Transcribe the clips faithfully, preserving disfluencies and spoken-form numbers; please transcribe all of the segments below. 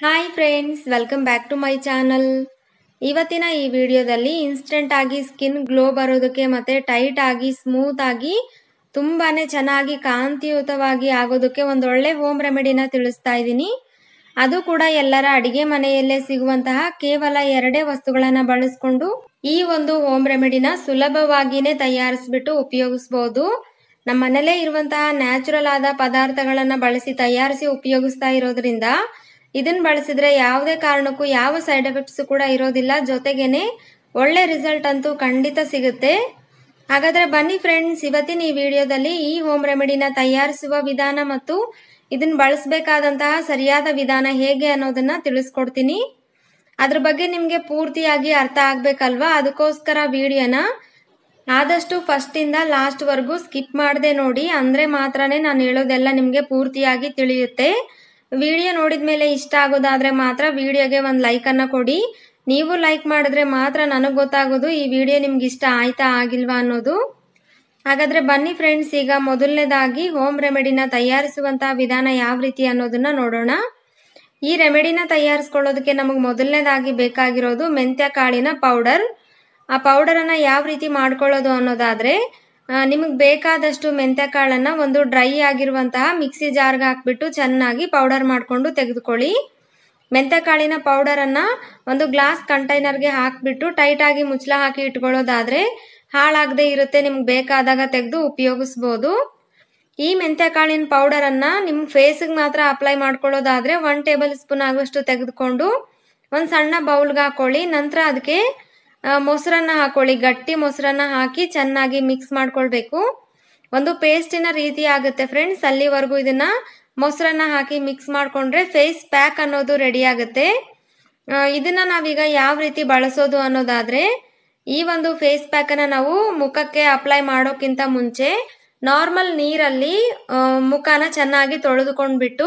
Hi friends, welcome back to my channel. ಇವತ್ತಿನ ಈ ವಿಡಿಯೋದಲ್ಲಿ ಇನ್ಸ್ಟೆಂಟ್ ಆಗಿ ಸ್ಕಿನ್ ಗ್ಲೋ ಬರೋದಕ್ಕೆ ಮತ್ತೆ ಟೈಟ್ ಆಗಿ ಸ್ಮೂತ್ ಆಗಿ ತುಂಬಾನೇ ಚೆನ್ನಾಗಿ ಕಾಂತಿಯುತವಾಗಿ ಆಗೋದಕ್ಕೆ ಒಂದೊಳ್ಳೆ ಹೋಮ್ ರೆಮಿಡಿನ ತಿಳಿಸ್ತಾ ಇದ್ದೀನಿ. ಅದು ಕೂಡ ಎಲ್ಲರ ಅಡಿಗೆ ಮನೆಯಲ್ಲೇ ಸಿಗುವಂತಹ ಕೇವಲ ಎರಡೇ ವಸ್ತುಗಳನ್ನ ಬಳಸ್ಕೊಂಡು ಈ ಒಂದು ಹೋಮ್ ರೆಮಿಡಿನ ಸುಲಭವಾಗಿನೇ ತಯಾರಿಸ್ಬಿಟ್ಟು ಉಪಯೋಗಿಸಬಹುದು. ನಮ್ಮ ಮನೇಲೇ ಇರುವಂತಹ ನ್ಯಾಚುರಲ್ ಆದ ಪದಾರ್ಥಗಳನ್ನ ಬಳಸಿ ತಯಾರಿಸಿ ಉಪಯೋಗಿಸ್ತಾ ಇರೋದ್ರಿಂದ ಇದನ್ನ ಬಳಸಿದ್ರೆ ಯಾವುದೇ ಕಾರಣಕ್ಕೂ ಯಾವ ಸೈಡ್ ಎಫೆಕ್ಟ್ಸ್ ಕೂಡ ಇರೋದಿಲ್ಲ. ಜೊತೆಗೇನೆ ಒಳ್ಳೆ ರಿಸಲ್ಟ್ ಅಂತೂ ಖಂಡಿತ ಸಿಗುತ್ತೆ. ಹಾಗಾದ್ರೆ ಬನ್ನಿ ಫ್ರೆಂಡ್ಸ್, ಇವತ್ತಿನ ಈ ವಿಡಿಯೋದಲ್ಲಿ ಈ ಹೋಮ್ ರೆಮಿಡಿನ ತಯಾರಿಸುವ ವಿಧಾನ ಮತ್ತು ಇದನ್ನ ಬಳಸಬೇಕಾದಂತಹ ಸರಿಯಾದ ವಿಧಾನ ಹೇಗೆ ಅನ್ನೋದನ್ನ ತಿಳಿಸ್ಕೊಡ್ತೀನಿ. ಅದ್ರ ಬಗ್ಗೆ ನಿಮ್ಗೆ ಪೂರ್ತಿಯಾಗಿ ಅರ್ಥ ಆಗ್ಬೇಕಲ್ವಾ? ಅದಕ್ಕೋಸ್ಕರ ವಿಡಿಯೋನ ಆದಷ್ಟು ಫಸ್ಟ್ ಇಂದ ಲಾಸ್ಟ್ ವರ್ಗೂ ಸ್ಕಿಪ್ ಮಾಡದೆ ನೋಡಿ, ಅಂದ್ರೆ ಮಾತ್ರನೇ ನಾನು ಹೇಳೋದೆಲ್ಲ ನಿಮ್ಗೆ ಪೂರ್ತಿಯಾಗಿ ತಿಳಿಯುತ್ತೆ. ವಿಡಿಯೋ ನೋಡಿದ್ಮೇಲೆ ಇಷ್ಟ ಆಗೋದಾದ್ರೆ ಮಾತ್ರ ವಿಡಿಯೋಗೆ ಒಂದು ಲೈಕ್ ಅನ್ನ ಕೊಡಿ. ನೀವು ಲೈಕ್ ಮಾಡಿದ್ರೆ ಮಾತ್ರ ನನಗೆ ಗೊತ್ತಾಗೋದು ಈ ವಿಡಿಯೋ ನಿಮ್ಗೆ ಇಷ್ಟ ಆಯ್ತಾ ಆಗಿಲ್ವಾ ಅನ್ನೋದು. ಹಾಗಾದ್ರೆ ಬನ್ನಿ ಫ್ರೆಂಡ್ಸ್, ಈಗ ಮೊದಲನೇದಾಗಿ ಹೋಮ್ ರೆಮಿಡಿನ ತಯಾರಿಸುವಂತಹ ವಿಧಾನ ಯಾವ ರೀತಿ ಅನ್ನೋದನ್ನ ನೋಡೋಣ. ಈ ರೆಮಿಡಿನ ತಯಾರಿಸ್ಕೊಳ್ಳೋದಕ್ಕೆ ನಮಗೆ ಮೊದಲನೇದಾಗಿ ಬೇಕಾಗಿರೋದು ಮೆಂತ್ಯ ಕಾಳಿನ ಪೌಡರ್. ಆ ಪೌಡರ್ ಅನ್ನ ಯಾವ ರೀತಿ ಮಾಡ್ಕೊಳ್ಳೋದು ಅನ್ನೋದಾದ್ರೆ, ನಿಮಗೆ ಬೇಕಾದಷ್ಟು ಮೆಂತ್ಯ ಕಾಳನ್ನ ಒಂದು ಡ್ರೈ ಆಗಿರುವಂತಹ ಮಿಕ್ಸಿ ಜಾರ್ಗೆ ಹಾಕ್ಬಿಟ್ಟು ಚೆನ್ನಾಗಿ ಪೌಡರ್ ಮಾಡ್ಕೊಂಡು ತೆಗೆದುಕೊಳ್ಳಿ. ಮೆಂತ್ಯ ಕಾಳಿನ ಪೌಡರ್ ಅನ್ನ ಒಂದು ಗ್ಲಾಸ್ ಕಂಟೈನರ್ಗೆ ಹಾಕ್ಬಿಟ್ಟು ಟೈಟ್ ಆಗಿ ಮುಚ್ಚಳ ಹಾಕಿ ಇಟ್ಕೊಳ್ಳೋದಾದ್ರೆ ಹಾಳಾಗದೆ ಇರುತ್ತೆ. ನಿಮ್ಗೆ ಬೇಕಾದಾಗ ತೆಗೆದು ಉಪಯೋಗಿಸಬಹುದು. ಈ ಮೆಂತ್ಯ ಕಾಳಿನ ಪೌಡರ್ ಅನ್ನ ನಿಮ್ ಫೇಸ್ಗೆ ಮಾತ್ರ ಅಪ್ಲೈ ಮಾಡ್ಕೊಳ್ಳೋದಾದ್ರೆ ಒನ್ ಟೇಬಲ್ ಸ್ಪೂನ್ ಆಗುವಷ್ಟು ತೆಗೆದುಕೊಂಡು ಒಂದ್ ಸಣ್ಣ ಬೌಲ್ಗೆ ಹಾಕೊಳ್ಳಿ. ನಂತರ ಅದಕ್ಕೆ ಮೊಸರನ್ನ ಹಾಕೊಳ್ಳಿ. ಗಟ್ಟಿ ಮೊಸರನ್ನ ಹಾಕಿ ಚೆನ್ನಾಗಿ ಮಿಕ್ಸ್ ಮಾಡ್ಕೊಳ್ಬೇಕು. ಒಂದು ಪೇಸ್ಟಿನ ರೀತಿ ಆಗುತ್ತೆ ಫ್ರೆಂಡ್ಸ್. ಅಲ್ಲಿವರೆಗೂ ಇದನ್ನ ಮೊಸರನ್ನ ಹಾಕಿ ಮಿಕ್ಸ್ ಮಾಡ್ಕೊಂಡ್ರೆ ಫೇಸ್ ಪ್ಯಾಕ್ ಅನ್ನೋದು ರೆಡಿ ಆಗುತ್ತೆ. ಇದನ್ನ ನಾವೀಗ ಯಾವ ರೀತಿ ಬಳಸೋದು ಅನ್ನೋದಾದ್ರೆ, ಈ ಒಂದು ಫೇಸ್ ಪ್ಯಾಕ್ ಅನ್ನ ನಾವು ಮುಖಕ್ಕೆ ಅಪ್ಲೈ ಮಾಡೋಕ್ಕಿಂತ ಮುಂಚೆ ನಾರ್ಮಲ್ ನೀರಲ್ಲಿ ಮುಖನ ಚೆನ್ನಾಗಿ ತೊಳೆದುಕೊಂಡ್ಬಿಟ್ಟು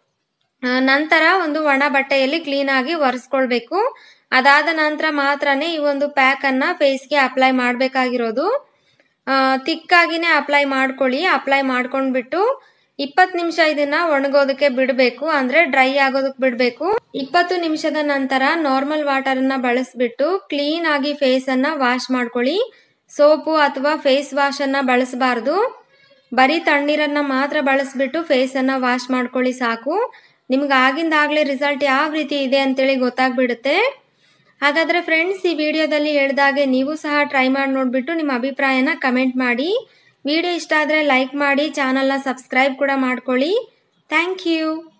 ನಂತರ ಒಂದು ಒಣ ಬಟ್ಟೆಯಲ್ಲಿ ಕ್ಲೀನ್ ಆಗಿ ಒರೆಸ್ಕೊಳ್ಬೇಕು. ಅದಾದ ನಂತರ ಮಾತ್ರನೇ ಈ ಒಂದು ಪ್ಯಾಕ್ ಅನ್ನ ಫೇಸ್ಗೆ ಅಪ್ಲೈ ಮಾಡಬೇಕಾಗಿರೋದು. ತಿಕ್ಕಾಗಿನೇ ಅಪ್ಲೈ ಮಾಡ್ಕೊಳ್ಳಿ. ಅಪ್ಲೈ ಮಾಡ್ಕೊಂಡ್ಬಿಟ್ಟು ಇಪ್ಪತ್ತು ನಿಮಿಷ ಇದನ್ನ ಒಣಗೋದಕ್ಕೆ ಬಿಡಬೇಕು, ಅಂದ್ರೆ ಡ್ರೈ ಆಗೋದಕ್ಕೆ ಬಿಡಬೇಕು. ಇಪ್ಪತ್ತು ನಿಮಿಷದ ನಂತರ ನಾರ್ಮಲ್ ವಾಟರ್ ಅನ್ನ ಬಳಸ್ಬಿಟ್ಟು ಕ್ಲೀನ್ ಆಗಿ ಫೇಸ್ ಅನ್ನ ವಾಶ್ ಮಾಡ್ಕೊಳ್ಳಿ. ಸೋಪು ಅಥವಾ ಫೇಸ್ ವಾಶ್ ಅನ್ನ ಬಳಸಬಾರ್ದು. ಬರೀ ತಣ್ಣೀರನ್ನ ಮಾತ್ರ ಬಳಸ್ಬಿಟ್ಟು ಫೇಸ್ ಅನ್ನ ವಾಶ್ ಮಾಡ್ಕೊಳ್ಳಿ ಸಾಕು. ನಿಮ್ಗೆ ಆಗಿಂದಾಗ್ಲೇ ರಿಸಲ್ಟ್ ಯಾವ ರೀತಿ ಇದೆ ಅಂತೇಳಿ ಗೊತ್ತಾಗ್ಬಿಡುತ್ತೆ. ಹಾಗಾದ್ರೆ ಫ್ರೆಂಡ್ಸ್, ಈ ವಿಡಿಯೋದಲ್ಲಿ ಹೇಳಿದಾಗೆ ನೀವು ಸಹ ಟ್ರೈ ಮಾಡಿ ನೋಡ್ಬಿಟ್ಟು ನಿಮ್ಮ ಅಭಿಪ್ರಾಯನ ಕಮೆಂಟ್ ಮಾಡಿ. ವಿಡಿಯೋ ಇಷ್ಟ ಆದ್ರೆ ಲೈಕ್ ಮಾಡಿ, ಚಾನಲ್ನ ಸಬ್ಸ್ಕ್ರೈಬ್ ಕೂಡ ಮಾಡ್ಕೊಳ್ಳಿ. Thank you.